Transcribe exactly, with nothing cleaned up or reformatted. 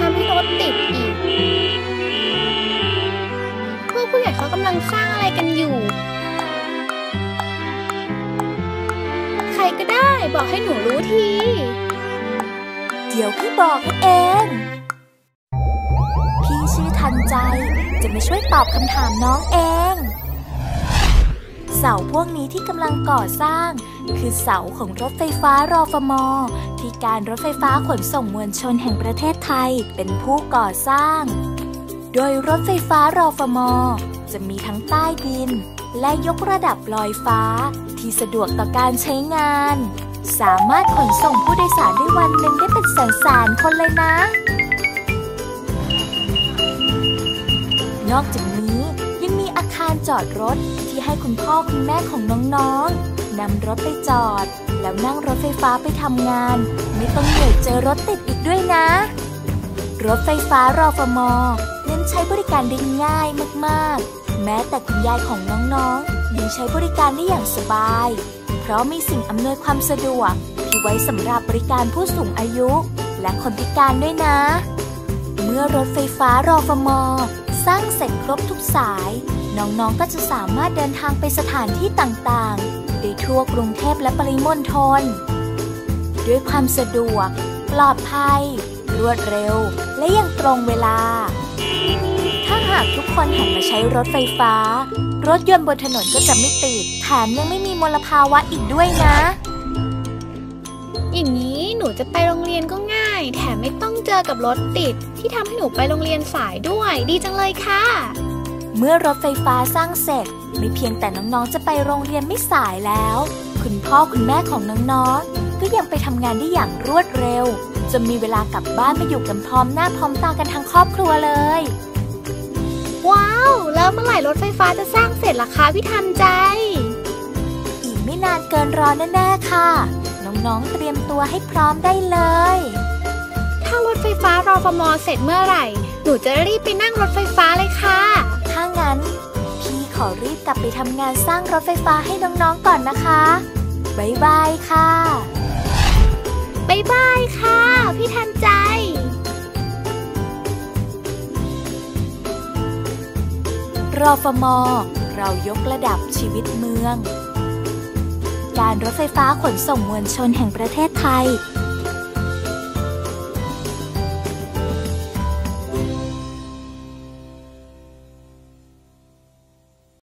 ำให้รถติดอีกพวกผู้ใหญ่เขากำลังสร้างอะไรกันอยู่ใครก็ได้บอกให้หนูรู้ทีเดี๋ยวพี่บอกให้เองพี่ชื่อทันใจจะมาช่วยตอบคำถามน้องเองเสาพวกนี้ที่กำลังก่อสร้างคือเสาของรถไฟฟ้ารฟม.ที่การรถไฟฟ้าขนส่งมวลชนแห่งประเทศไทยเป็นผู้ก่อสร้างโดยรถไฟฟ้ารฟม.จะมีทั้งใต้ดินและยกระดับลอยฟ้าที่สะดวกต่อการใช้งานสามารถขนส่งผู้โดยสารได้วันหนึ่งได้เป็นแสนๆคนเลยนะนอกจากนี้ยังมีอาคารจอดรถที่ให้คุณพ่อคุณแม่ของน้องๆนำรถไปจอดแล้วนั่งรถไฟฟ้าไปทำงานไม่ต้องเหนื่อยเจอรถติดอีกด้วยนะรถไฟฟ้ารฟม.เน้นใช้บริการได้ง่ายมากๆแม้แต่คุณยายของน้องๆยังใช้บริการได้อย่างสบายเพราะมีสิ่งอำนวยความสะดวกที่ไว้สำหรับบริการผู้สูงอายุและคนพิการด้วยนะเมื่อรถไฟฟ้ารฟม.สร้างเสร็จครบทุกสายน้องๆก็จะสามารถเดินทางไปสถานที่ต่างๆได้ทั่วกรุงเทพและปริมณฑลด้วยความสะดวกปลอดภัยรวดเร็วและยังตรงเวลาถ้าหากทุกคนหันมาใช้รถไฟฟ้ารถยนต์บนถนนก็จะไม่ติดแถมยังไม่มีมลภาวะอีกด้วยนะอย่างนี้หนูจะไปโรงเรียนก็ง่ายแถมไม่ต้องเจอกับรถติดที่ทำให้หนูไปโรงเรียนสายด้วยดีจังเลยค่ะเมื่อรถไฟฟ้าสร้างเสร็จไม่เพียงแต่น้องๆจะไปโรงเรียนไม่สายแล้วคุณพ่อคุณแม่ของน้องๆก็ยังไปทำงานได้อย่างรวดเร็วจนมีเวลากลับบ้านมาอยู่กันพร้อมหน้าพร้อมตากันทั้งครอบครัวเลยว้าวแล้วเมื่อไหร่รถไฟฟ้าจะสร้างเสร็จล่ะคะพี่ทันใจอีกไม่นานเกินรอแน่ๆค่ะน้องๆเตรียมตัวให้พร้อมได้เลยถ้ารถไฟฟ้ารฟม.เสร็จเมื่อไหร่หนูจะรีบไปนั่งรถไฟฟ้าเลยค่ะถ้างั้นพี่ขอรีบกลับไปทำงานสร้างรถไฟฟ้าให้น้องๆก่อนนะคะบ๊ายบายค่ะบ๊ายบายค่ะพี่ทันใจรฟม.เรายกระดับชีวิตเมืองการรถไฟฟ้าขนส่งมวลชนแห่งประเทศไทย